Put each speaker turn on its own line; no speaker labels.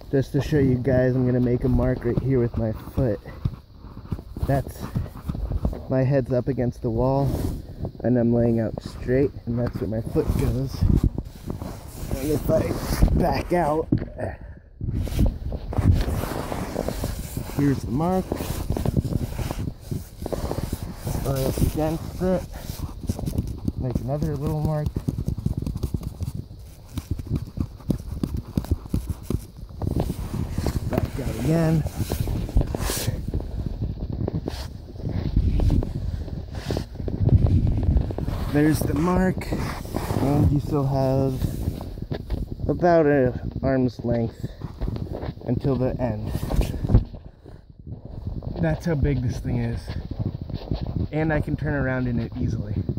Just to show you guys, I'm gonna make a mark right here with my foot. That's, my head's up against the wall and I'm laying out straight, and that's where my foot goes. And if I back out, here's the mark. Lie up against it, make another little mark. Back out again. There's the mark, and you still have about an arm's length until the end. That's how big this thing is, and I can turn around in it easily.